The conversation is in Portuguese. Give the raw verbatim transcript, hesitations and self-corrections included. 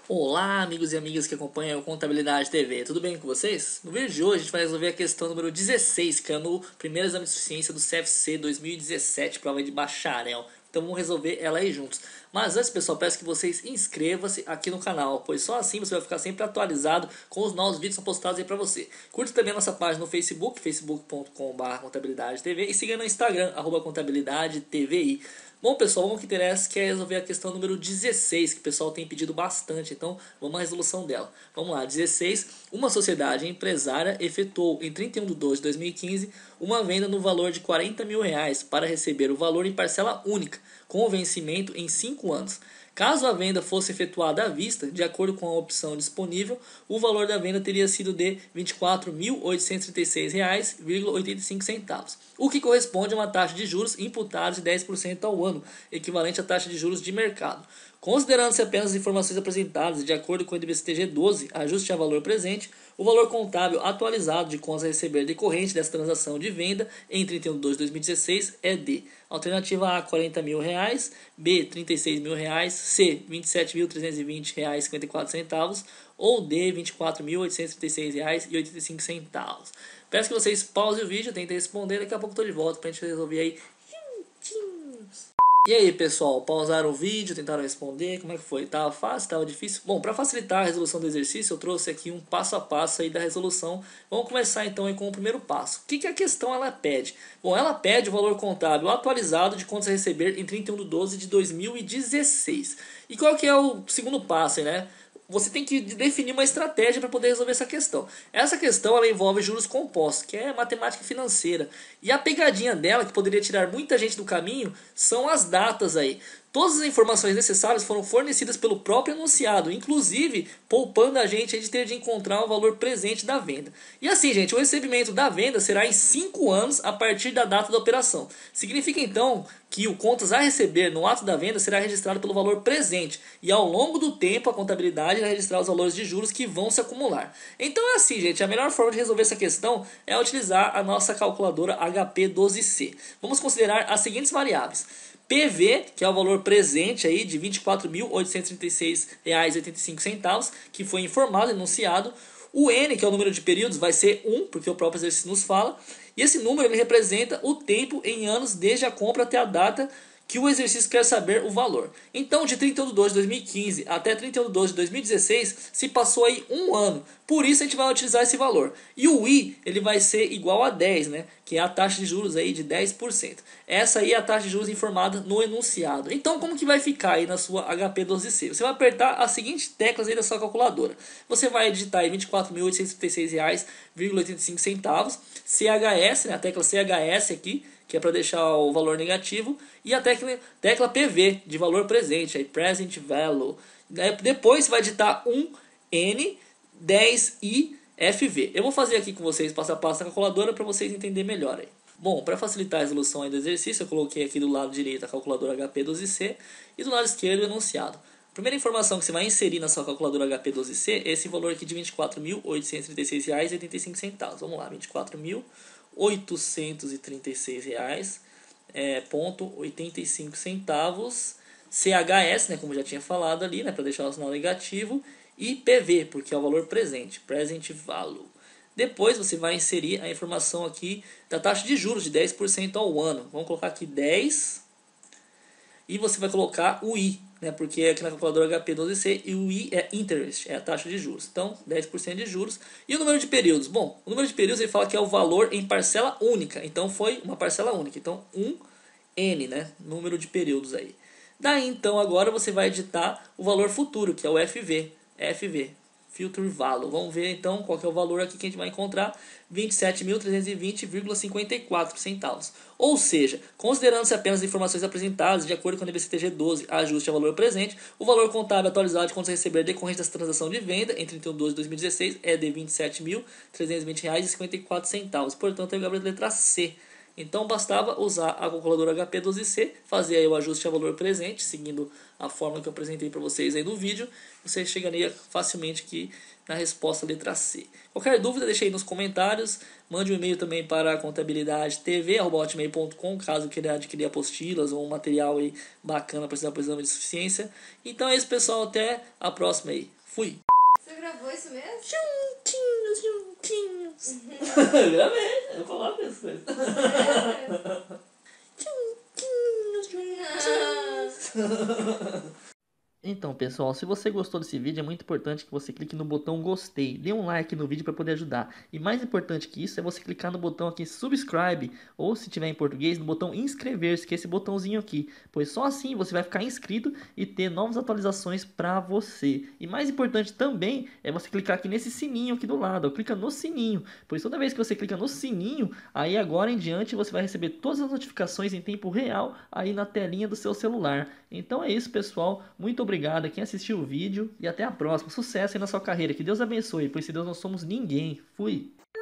Olá, amigos e amigas que acompanham o Contabilidade T V, tudo bem com vocês? No vídeo de hoje a gente vai resolver a questão número dezesseis, que é no primeiro exame de suficiência do C F C dois mil e dezessete, prova de bacharel. Então vamos resolver ela aí juntos. Mas antes, pessoal, peço que vocês inscrevam-se aqui no canal, pois só assim você vai ficar sempre atualizado com os novos vídeos que são postados aí pra você. Curta também a nossa página no Facebook, facebook ponto com barra contabilidade T V, e siga no Instagram, arroba contabilidade T V I. Bom, pessoal, vamos que interessa, que é resolver a questão número dezesseis, que o pessoal tem pedido bastante, então vamos à resolução dela. Vamos lá, dezesseis. Uma sociedade empresária efetuou em trinta e um de doze de dois mil e quinze uma venda no valor de quarenta mil reais para receber o valor em parcela única, com o vencimento em cinco anos. Caso a venda fosse efetuada à vista, de acordo com a opção disponível, o valor da venda teria sido de vinte e quatro mil oitocentos e trinta e seis reais e oitenta e cinco centavos, o que corresponde a uma taxa de juros imputada de dez por cento ao ano, equivalente à taxa de juros de mercado. Considerando-se apenas as informações apresentadas e de acordo com o N B C T G doze, ajuste a valor presente, o valor contábil atualizado de contas a receber decorrente dessa transação de venda em trinta e um de doze de dois mil e dezesseis é de alternativa A, quarenta mil reais, B, trinta e seis mil reais, C, vinte e sete mil trezentos e vinte reais e cinquenta e quatro centavos ou D, vinte e quatro mil oitocentos e trinta e seis reais e oitenta e cinco centavos. Peço que vocês pausem o vídeo, tentem responder, daqui a pouco eu estou de volta para a gente resolver aí. E aí, pessoal, pausaram o vídeo, tentaram responder, como é que foi? Tava fácil, tava difícil? Bom, para facilitar a resolução do exercício, eu trouxe aqui um passo a passo aí da resolução. Vamos começar então aí com o primeiro passo. O que, que a questão ela pede? Bom, ela pede o valor contábil atualizado de contas a receber em trinta e um de doze de dois mil e dezesseis. E qual que é o segundo passo, né? Você tem que definir uma estratégia para poder resolver essa questão. Essa questão ela envolve juros compostos, que é matemática financeira. E a pegadinha dela, que poderia tirar muita gente do caminho, são as datas aí. Todas as informações necessárias foram fornecidas pelo próprio enunciado, inclusive poupando a gente de ter de encontrar o valor presente da venda. E assim, gente, o recebimento da venda será em cinco anos a partir da data da operação. Significa então que o contas a receber no ato da venda será registrado pelo valor presente e ao longo do tempo a contabilidade vai registrar os valores de juros que vão se acumular. Então é assim, gente, a melhor forma de resolver essa questão é utilizar a nossa calculadora H P doze C. Vamos considerar as seguintes variáveis. P V, que é o valor presente aí de vinte e quatro mil oitocentos e trinta e seis reais e oitenta e cinco centavos, que foi informado, enunciado. O N, que é o número de períodos, vai ser um, porque o próprio exercício nos fala. E esse número ele representa o tempo em anos desde a compra até a data que o exercício quer saber o valor. Então, de trinta e um de doze de dois mil e quinze até trinta e um de doze de dois mil e dezesseis, se passou aí um ano. Por isso, a gente vai utilizar esse valor. E o I, ele vai ser igual a dez, né? Que é a taxa de juros aí de dez por cento. Essa aí é a taxa de juros informada no enunciado. Então, como que vai ficar aí na sua H P doze C? Você vai apertar as seguintes teclas aí da sua calculadora. Você vai digitar aí vinte e quatro mil oitocentos e trinta e seis reais e oitenta e cinco centavos, C H S, né? A tecla C H S aqui, que é para deixar o valor negativo, e a tecla, tecla P V, de valor presente, aí present value. Depois vai digitar um N dez I F V. Eu vou fazer aqui com vocês passo a passo na calculadora para vocês entenderem melhor aí. Bom, para facilitar a resolução aí do exercício, eu coloquei aqui do lado direito a calculadora H P doze C e do lado esquerdo o enunciado. A primeira informação que você vai inserir na sua calculadora H P doze C é esse valor aqui de vinte e quatro mil oitocentos e trinta e seis reais e oitenta e cinco centavos. Vamos lá, vinte e quatro mil oitocentos e trinta e seis reais é, ponto oitenta e cinco centavos, C H S, né, como já tinha falado ali, né, para deixar o sinal negativo, e P V, porque é o valor presente, present value. Depois você vai inserir a informação aqui da taxa de juros de dez por cento ao ano. Vamos colocar aqui dez e você vai colocar o I, né, porque aqui na calculadora H P doze C e o I é interest, é a taxa de juros. Então, dez por cento de juros. E o número de períodos? Bom, o número de períodos ele fala que é o valor em parcela única. Então, foi uma parcela única. Então, um N, né, número de períodos aí. Daí, então, agora você vai digitar o valor futuro, que é o F V. F V, Future Value. Vamos ver então qual que é o valor aqui que a gente vai encontrar, vinte e sete mil trezentos e vinte reais e cinquenta e quatro centavos. Ou seja, considerando-se apenas as informações apresentadas de acordo com o N B C T G doze, ajuste a valor presente, o valor contábil atualizado de contas a receber decorrente dessa transação de venda em trinta e um de doze de dois mil e dezesseis é de vinte e sete mil trezentos e vinte reais e cinquenta e quatro centavos. Portanto, eu abro a letra C, Então bastava usar a calculadora H P doze C, fazer aí o ajuste a valor presente, seguindo a fórmula que eu apresentei para vocês aí no vídeo, você chegaria facilmente aqui na resposta letra C. Qualquer dúvida, deixe aí nos comentários, mande um e-mail também para contabilidade t v arroba hotmail ponto com, caso queira adquirir apostilas ou um material aí bacana para o exame de suficiência. Então é isso, pessoal, até a próxima aí. Fui! Você gravou isso mesmo? Juntinhos, juntinhos. Eu gravei, eu coloco essas coisas. Juntinhos, juntinhos. Então, pessoal, se você gostou desse vídeo, é muito importante que você clique no botão gostei. Dê um like no vídeo para poder ajudar. E mais importante que isso é você clicar no botão aqui subscribe, ou se tiver em português, no botão inscrever-se, que é esse botãozinho aqui. Pois só assim você vai ficar inscrito e ter novas atualizações para você. E mais importante também é você clicar aqui nesse sininho aqui do lado. Ó, clica no sininho, pois toda vez que você clica no sininho, aí agora em diante você vai receber todas as notificações em tempo real aí na telinha do seu celular. Então é isso, pessoal. Muito obrigado. Obrigado a quem assistiu o vídeo e até a próxima. Sucesso aí na sua carreira. Que Deus abençoe, pois se Deus não somos ninguém. Fui!